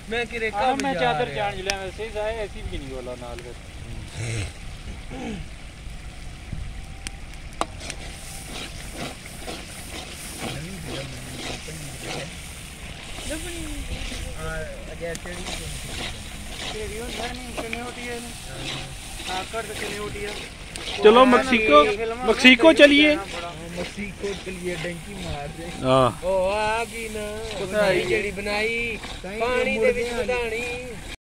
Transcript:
मैं कि रेका मैं चादर जान लिया वैसे जाए ऐसी भी नहीं बोला नाल फिर चलो मक्सिको मक्सिको चलिए मक्सिको चलिए डंकी मार दे हाँ ओ आ गई ना बनाई जेड़ी बनाई पानी दे विच बनानी